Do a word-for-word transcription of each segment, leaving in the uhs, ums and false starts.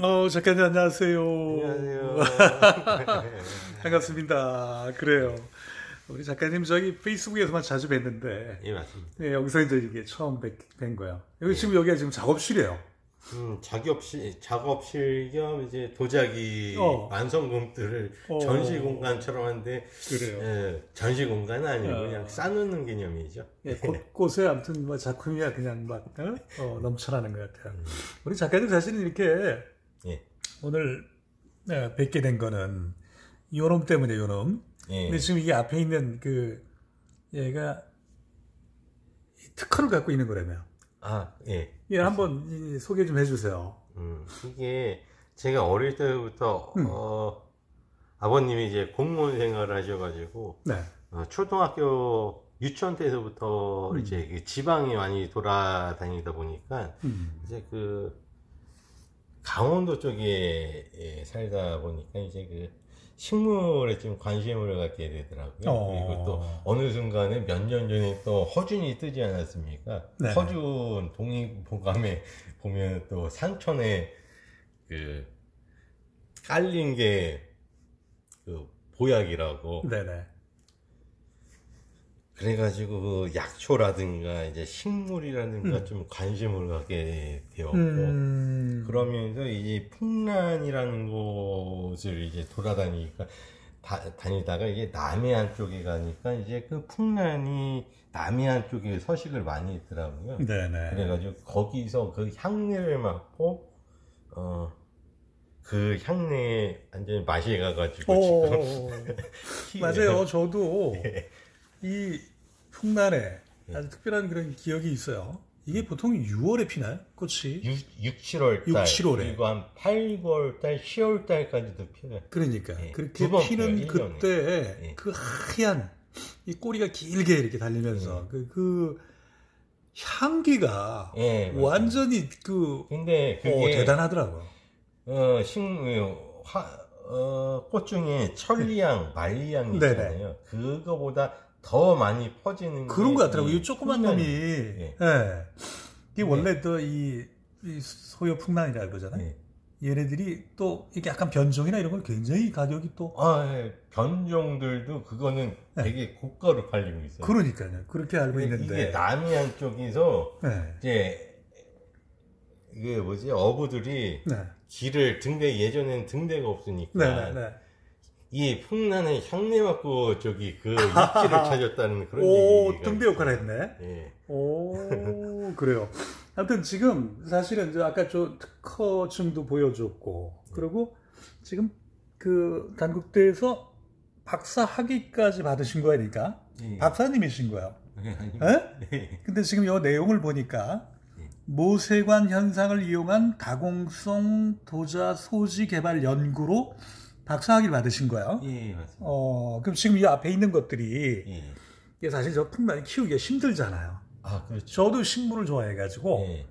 어, 작가님 안녕하세요. 안녕하세요. 반갑습니다. 그래요. 우리 작가님 저기 페이스북에서만 자주 뵀는데. 예, 맞습니다. 네, 여기서 이제 이게 처음 뵌, 뵌 거예요. 여기 네. 지금 여기가 지금 작업실이에요. 음, 작업실, 작업실 겸 이제 도자기 어. 완성품들을 어. 전시 공간처럼 하는데. 그래요. 예, 전시 공간은 아니고 어. 그냥 싸놓는 개념이죠. 예, 곳곳에 아무튼 뭐 작품이야 그냥 막 어? 어, 넘쳐나는 것 같아요. 음. 우리 작가님 사실은 이렇게 예. 오늘 네, 뵙게 된 거는 요놈 때문에 요놈. 예. 근데 지금 이게 앞에 있는 그 얘가 특허를 갖고 있는 거라며. 아, 예. 예, 한번 소개 좀 해주세요. 음, 이게 제가 어릴 때부터 음. 어, 아버님이 이제 공무원 생활을 하셔가지고 네. 어, 초등학교 유치원 때서부터 음. 이제 그 지방에 많이 돌아다니다 보니까 음. 이제 그 강원도 쪽에 예, 살다 보니까 이제 그 식물에 좀 관심을 갖게 되더라고요. 어. 그리고 또 어느 순간에 몇 년 전에 또 허준이 뜨지 않았습니까? 네. 허준 독립보감에 보면 또 산천에 그 깔린 게 그 보약이라고. 네네. 그래가지고 그 약초라든가 이제 식물이라든가 음. 좀 관심을 갖게 되었고 음. 그러면서 이제 풍란이라는 곳을 이제 돌아다니니까 다, 다니다가 이제 남해안 쪽에 가니까 이제 그 풍란이 남해안 쪽에 서식을 많이 했더라고요. 네네. 그래가지고 거기서 그 향내를 맡고 어. 그 향내에 완전히 맛이 가가지고 지금 맞아요. 저도 네. 이 풍란에 아주 특별한 그런 기억이 있어요. 이게 보통 유월에 피나요? 꽃이? 육, 칠월 달. 육, 칠월에. 그리고 한 팔, 구월 달, 시월 달까지도 피어요. 그러니까. 네. 그렇게 피는 그때 네. 그 하얀 이 꼬리가 길게 이렇게 달리면서 네. 그, 그 향기가 네, 완전히 그 근데 그게 어, 대단하더라고요. 어, 식물, 화, 어, 꽃 중에 천리향, 말리향 있잖아요. 그거보다 더 많이 퍼지는 그런 것 같더라고요. 이 조그만 놈이. 예. 네. 이게 네. 원래 또 이, 이 소요 풍란이라고 그러잖아요. 네. 얘네들이 또 이게 약간 변종이나 이런 건 굉장히 가격이 또. 아, 네. 변종들도 그거는 네. 되게 고가로 팔리고 있어요. 그러니까요. 그렇게 알고 있는데. 이게 남해안 쪽에서 네. 이제 이게 뭐지 어부들이 네. 길을 등대 예전에는 등대가 없으니까 네, 네. 이 풍란에 향내 맡고 저기 그 육지를 찾았다는 그런 오, 얘기가 등대 역할을 했네. 네. 오, 그래요. 아무튼 지금 사실은 이제 아까 저 특허증도 보여줬고 네. 그리고 지금 그 단국대에서 박사 학위까지 받으신 거니까 네. 박사님이신 거예요. 네. 네? 근데 지금 이 내용을 보니까 모세관 현상을 이용한 가공성 도자 소지 개발 연구로 박사학위를 받으신 거예요. 예, 맞습니다. 어, 그럼 지금 이 앞에 있는 것들이 예. 이게 사실 저 풍란이 키우기가 힘들잖아요. 아, 그렇죠. 저도 식물을 좋아해가지고 예.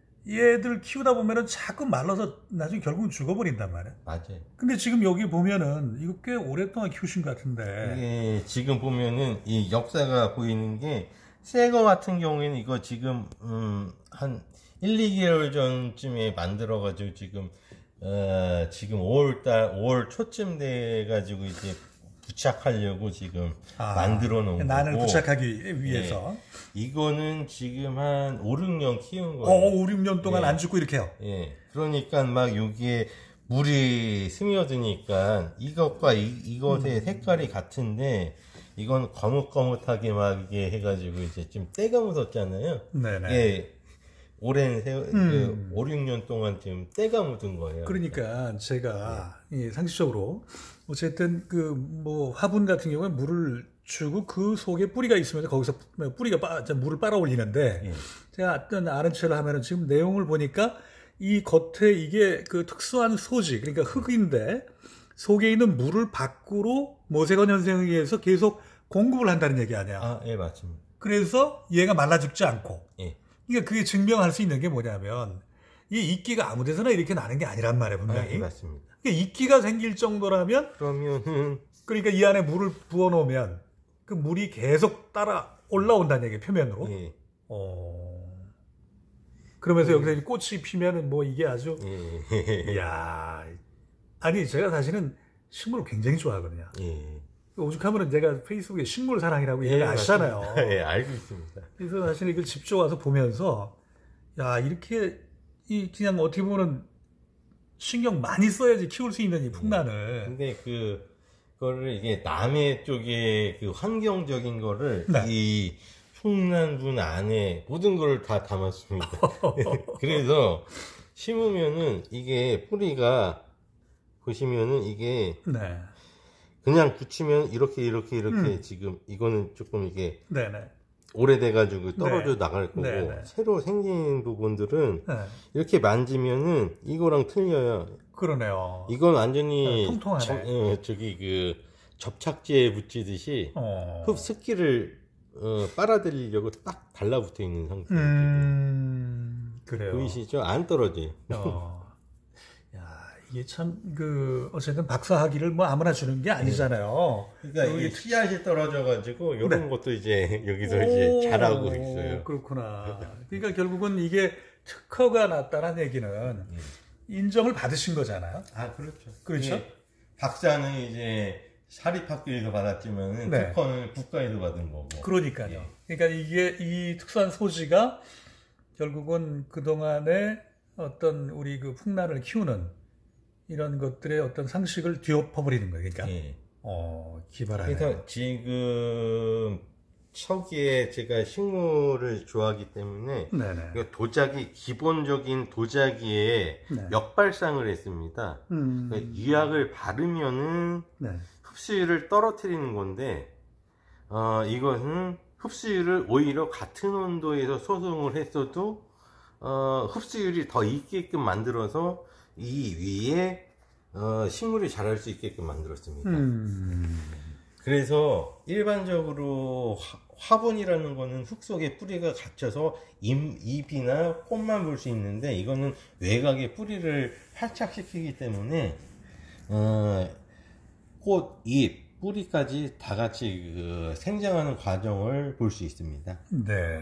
얘들 키우다 보면은 자꾸 말라서 나중에 결국은 죽어버린단 말이에요. 맞아요. 근데 지금 여기 보면은 이거 꽤 오랫동안 키우신 것 같은데. 이게 지금 보면은 이 역사가 보이는 게 새 거 같은 경우에는 이거 지금 음, 한 일, 이 개월 전쯤에 만들어 가지고 지금 어, 지금 오월 달 오월 초쯤 돼 가지고 이제 부착하려고 지금 아, 만들어 놓은 난을 거고. 부착하기 위해서. 예, 이거는 지금 한 오, 육 년 키운 거예요. 어, 오, 육 년 동안 예. 안 죽고 이렇게 해요. 예. 그러니까 막 여기에 물이 스며드니까 이것과 이, 이것의 음. 색깔이 같은데 이건 거뭇거뭇하게 막 이게 해가지고 이제 좀 때가 묻었잖아요. 네네. 예. 오랜 세, 음. 그 오, 육 년 동안 지금 때가 묻은 거예요. 그러니까 제가 네. 예, 상식적으로 어쨌든 그 뭐 화분 같은 경우에 물을 주고 그 속에 뿌리가 있으면 거기서 뿌리가 빠, 물을 빨아 올리는데 네. 제가 어떤 아는 체를 하면은 지금 내용을 보니까 이 겉에 이게 그 특수한 소지 그러니까 흙인데 속에 있는 물을 밖으로 모세관 현상에 의해서 계속 공급을 한다는 얘기 아니야. 아, 예, 맞습니다. 그래서 얘가 말라 죽지 않고. 예. 그러니까 그게 증명할 수 있는 게 뭐냐면 이 이끼가 아무 데서나 이렇게 나는 게 아니란 말이에요, 분명히. 아, 예, 맞습니다. 그러니까 이끼가 생길 정도라면 그러면은 그러니까 이 안에 물을 부어 놓으면 그 물이 계속 따라 올라온다는 얘기예요, 표면으로. 예. 어. 그러면서 여기서 이제 꽃이 피면은 뭐 이게 아주 예. 이야. 아니 제가 사실은 식물을 굉장히 좋아하거든요. 예. 오죽하면은 제가 페이스북에 식물 사랑이라고 이런 거 예, 아시잖아요. 예, 알고 있습니다. 그래서 사실 이걸 집중 와서 보면서 야 이렇게 이 그냥 어떻게 보면은 신경 많이 써야지 키울 수 있는 이 풍란을. 근데 그 거를 이게 남해 쪽에 그 환경적인 거를 네. 이 풍란분 안에 모든 걸 다 담았습니다. 그래서 심으면은 이게 뿌리가 보시면은 이게 네. 그냥 붙이면 이렇게 이렇게 이렇게 음. 지금 이거는 조금 이게 네네. 오래돼가지고 떨어져 네. 나갈 거고 네, 네. 새로 생긴 부분들은 네. 이렇게 만지면은 이거랑 틀려요. 그러네요. 이건 완전히 네, 통통하네. 저, 어, 저기 그 접착제에 붙이듯이 어. 흡 습기를 어, 빨아들이려고 딱 달라붙어 있는 상태예요. 음. 그래요. 보이시죠? 안 떨어져요. 어. 야, 이게 참, 그, 어쨌든 박사학위를 뭐 아무나 주는 게 아니잖아요. 그러니까 이게 씨앗이 떨어져가지고 이런 네. 것도 이제 여기서 오, 이제 자라고 있어요. 그렇구나. 그러니까 결국은 이게 특허가 났다는 얘기는 인정을 받으신 거잖아요. 아, 그렇죠. 그렇죠. 예, 박사는 이제 사립학교에서 받았지만 네. 특허는 국가에서 받은 거고. 그러니까요. 예. 그러니까 이게 이 특수한 소지가 결국은 그동안에 어떤 우리 그 풍란을 키우는 이런 것들의 어떤 상식을 뒤엎어버리는 거예요. 그러니까. 예. 어, 기발하네. 그래서 지금 초기에 제가 식물을 좋아하기 때문에 네네. 그 도자기 기본적인 도자기에 네. 역발상을 했습니다. 음. 그러니까 유약을 바르면은 네. 흡수율을 떨어뜨리는 건데 어, 이것은 흡수율을 오히려 같은 온도에서 소송을 했어도 어, 흡수율이 더 있게끔 만들어서 이 위에 어, 식물이 자랄 수 있게끔 만들었습니다. 음. 그래서 일반적으로 화, 화분이라는 거는 흙 속에 뿌리가 갇혀서 잎, 잎이나 꽃만 볼 수 있는데 이거는 외곽에 뿌리를 활착시키기 때문에 어, 꽃, 잎, 뿌리까지 다 같이 그 생장하는 과정을 볼 수 있습니다. 네.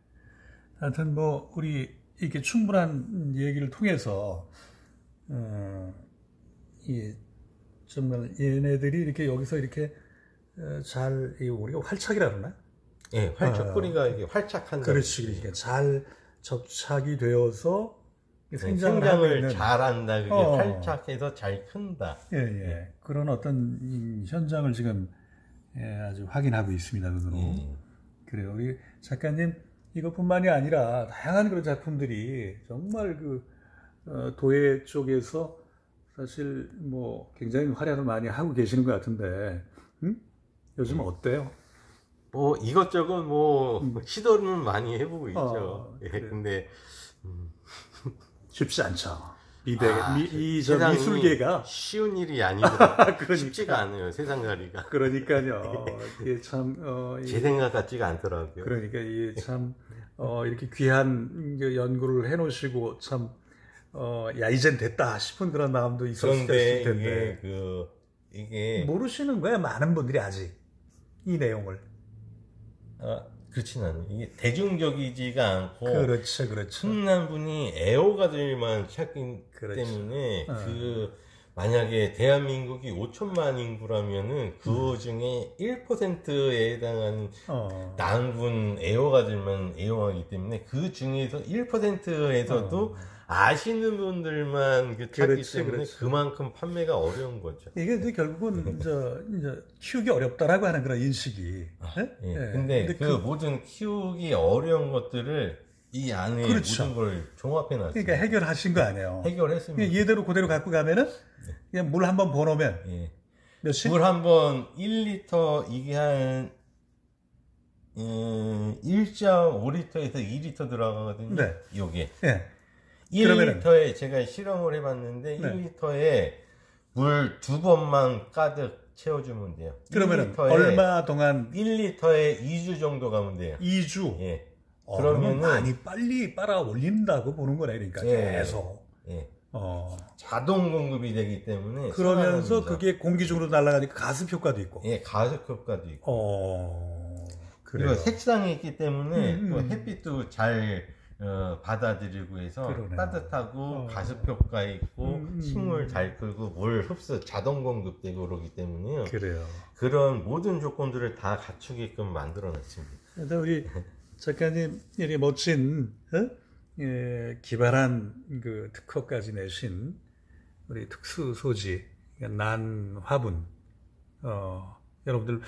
하여튼 뭐 우리 이렇게 충분한 얘기를 통해서 어, 이 정말 얘네들이 이렇게 여기서 이렇게 어, 잘 이 우리가 활착이라 그러나? 예, 활착 어, 뿌리가 이게 활착한다. 그렇지, 그러니까 잘 접착이 되어서 생장을, 생장을 하고 있는 잘한다. 그게 어. 활착해서 잘 큰다. 예, 예. 그런 어떤 이 현장을 지금 예, 아주 확인하고 있습니다. 눈으로. 음. 그래요. 우리 작가님 이것뿐만이 아니라 다양한 그런 작품들이 정말 그 어, 도예 쪽에서 사실 뭐 굉장히 활약을 많이 하고 계시는 것 같은데 음? 요즘 어때요? 뭐 이것저것 뭐 시도는 많이 해보고 있죠. 어, 예, 그래요. 근데 음, 쉽지 않죠. 미대, 아, 미, 이, 저 세상이 미술계가 쉬운 일이 아니더라고요. 그러니까. 쉽지가 않아요. 세상살이가. 그러니까요. 이게 참 어, 제 생각 같지가 않더라고요. 그러니까 이게 참 어, 이렇게 귀한 이제 연구를 해놓으시고 참 어, 야 이젠 됐다 싶은 그런 마음도 있었을 그런데 텐데 이게 그 이게 모르시는 거야 많은 분들이 아직 이 내용을. 아, 그렇진 않아요. 이게 대중적이지가 않고 그렇죠, 그렇죠. 흔한 분이 애호가들만 찾기 그렇죠. 때문에 어. 그 만약에 대한민국이 오천만 인구라면은 그 중에 일 퍼센트에 해당하는 어. 난군 애호가들만 애호하기 때문에 그 중에서 일 퍼센트에서도 어. 아시는 분들만 그 찾기 그렇지, 때문에 그렇지. 그만큼 판매가 어려운 거죠. 이게 이제 결국은 저 이제 키우기 어렵다라고 하는 그런 인식이. 예? 예. 예. 근데, 그, 그, 모든 키우기 어려운 것들을 이 안에 그렇죠. 모든 걸 종합해 놨어요. 그러니까 해결하신 거 아니에요. 해결했습니다. 그냥 얘대로 그대로 갖고 가면은 그냥 물 한번 부어놓으면 예. 몇십? 물 한 번 일 리터 이게 한 음, 일 점 오 리터에서 이 리터 들어가거든요. 네. 요게 예. 일 그러면은- 리터에 제가 실험을 해봤는데 네. 일 리터에 물 두 번만 가득 채워주면 돼요. 그러면은 일 리터에 얼마 동안 일 리터에 이 주 정도 가면 돼요. 이 주. 예. 어, 그러면 그러면은 많이 빨리 빨아 올린다고 보는 거네, 그러니까 예. 계속. 예. 어. 자동 공급이 되기 때문에 그러면서 순환하면서. 그게 공기 중으로 날아가니까 가습 효과도 있고. 예, 가습 효과도 있고 어. 그래요. 그리고 색상이 있기 때문에 음, 또 음. 햇빛도 잘 어, 받아들이고 해서 그러네요. 따뜻하고 어. 가습 효과 있고 음, 식물 잘 끌고 물 흡수 자동 공급되고 그러기 때문에요. 그래요. 그런 모든 조건들을 다 갖추게끔 만들어 놨습니다. 일단 우리 작가님 이렇게 멋진 어? 예, 기발한 그 특허까지 내신 우리 특수 소지 난 화분 어, 여러분들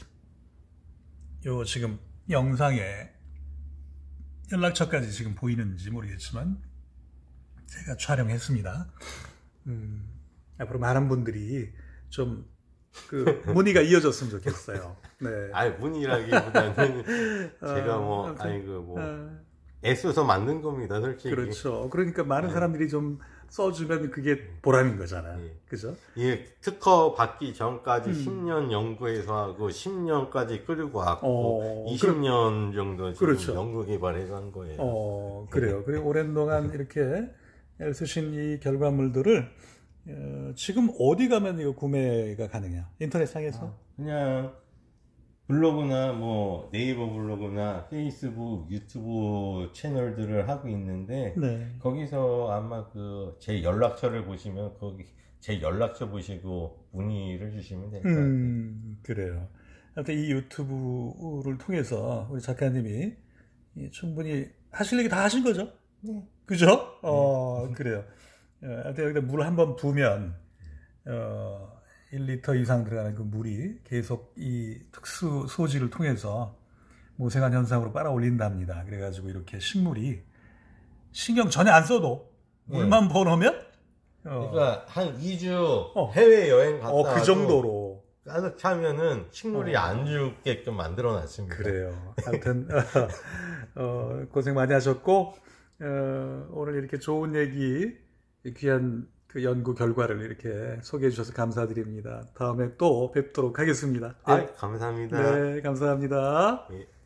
요 지금 영상에 연락처까지 지금 보이는지 모르겠지만 제가 촬영했습니다. 음, 앞으로 많은 분들이 좀 그 문의가 이어졌으면 좋겠어요. 네. 아니 문의라기보다는 제가 어, 뭐 아무튼, 아니 그뭐 어, 애써서 만든 겁니다, 솔직히. 그렇죠. 그러니까 많은 네. 사람들이 좀 써주면 그게 보람인 거잖아. 네. 그죠? 이 특허 받기 전까지 음. 십 년 연구해서 하고 십 년까지 끌고 왔고 어, 이십 년 정도 지금 그렇죠. 연구 개발해서 한 거예요. 어, 그래요. 그리고 오랜 동안 이렇게 쓰신 이 결과물들을 어, 지금 어디 가면 이거 구매가 가능해요? 인터넷 상에서? 그냥 블로그나 뭐 네이버 블로그나 페이스북, 유튜브 채널들을 하고 있는데 네. 거기서 아마 그 제 연락처를 보시면 거기 제 연락처 보시고 문의를 주시면 될 것 같아요. 음, 그래요. 하여튼 이 유튜브를 통해서 우리 작가님이 충분히 하실 얘기 다 하신 거죠? 네. 그죠? 어, 그래요. 어, 하여튼 여기다 물 한번 부으면, 어, 일 리터 이상 들어가는 그 물이 계속 이 특수 소지를 통해서 모생한 현상으로 빨아올린답니다. 그래가지고 이렇게 식물이 신경 전혀 안 써도 물만 부어놓으면, 어, 그러니까 한 이 주 어. 해외 여행 갔다 어, 그 와도 정도로. 가득 차면은 식물이 어. 안 죽게끔 만들어 놨습니다. 그래요. 하여튼, 어, 고생 많이 하셨고, 어, 오늘 이렇게 좋은 얘기, 귀한 그 연구 결과를 이렇게 소개해 주셔서 감사드립니다. 다음에 또 뵙도록 하겠습니다. 아, 감사합니다. 네, 감사합니다. 예.